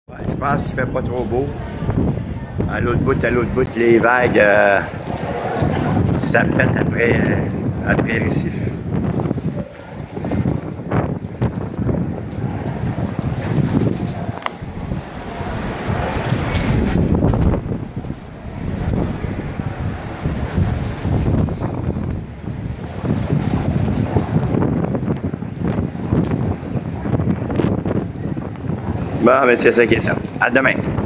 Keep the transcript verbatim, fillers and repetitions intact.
Ouais, je pense qu'il fait pas trop beau. À l'autre bout, à l'autre bout, les vagues, euh, ça pète après, euh, après le récif. Bon, mais c'est ça qui est ça. À demain.